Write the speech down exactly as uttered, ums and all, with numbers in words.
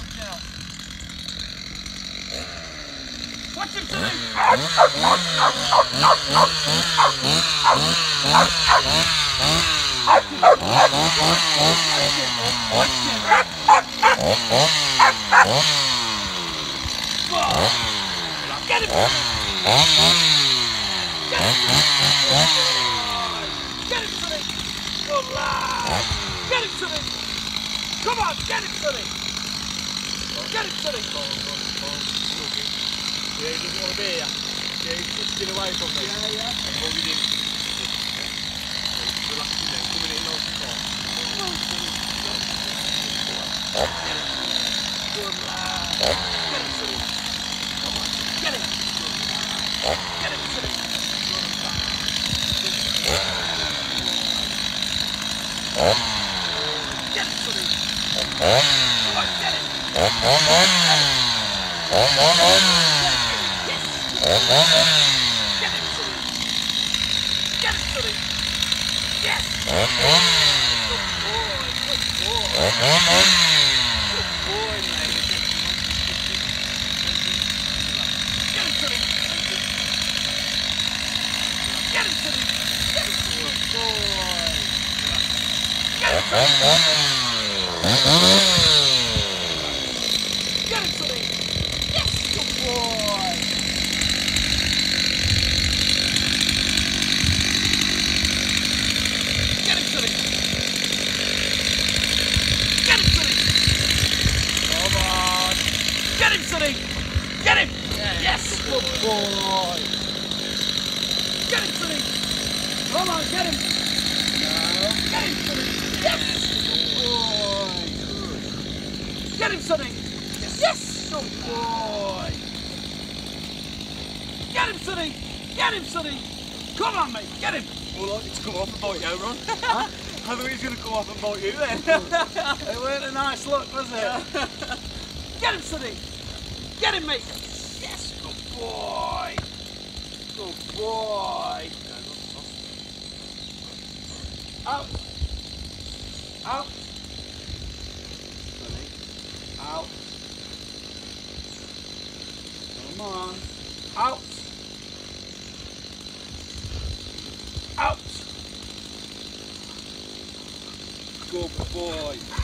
now. Watch him, Sonny! Get him! Get him! Get him, Sonny! Good lad! Get him, Sonny! Come on, get him, Sonny! Get him, Sonny! Yeah, he doesn't want to be here. Yeah, he's twisting away from me. Yeah, yeah. And holding in. Relaxing there, coming in nice and far. Good lad. Get him, Sonny. Come on, get him. Get him, Sonny. Get him, Sonny. Come on, get him. Get him, Sonny! Get him, Sonny! Yes! Good boy, good boy! Good boy, mate! Get him, Sonny! Get him, Sonny! Get him, good boy! Get him, Sonny! Get him, Sonny! Yes! Good boy! Get him, Sonny! Get him, Sonny! Come on! Get him, Sonny! Get him! Yes! Good boy! Get him, Sonny! Come on, get him! No. Get him, Sonny! Yes! Good boy! Get him, Sonny! Yes! Good boy! Get him, Sonny! Get him, Sonny! Come on, mate! Get him! More likely to come off and bite you, Ron. Huh? I thought he was going to come off and bite you then. It weren't a nice look, was it? Get him, Sonny! Get him, mate! Yes, good boy! Good boy! Out! Out! Sonny! Out! Come on! Out! Out! Good boy!